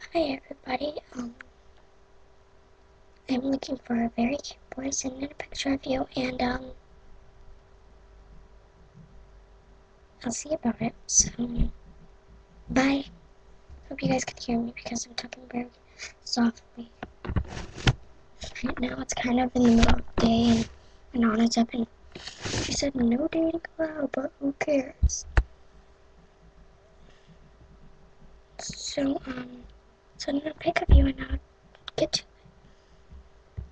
Hi everybody, I'm looking for a very cute boy sending a picture of you, and I'll see about it, so, bye. Hope you guys can hear me because I'm talking very softly. Right now it's kind of in the middle of the day, and Anna's up, and she said no dating allowed, but who cares? So, send a pic of you, and I'll get to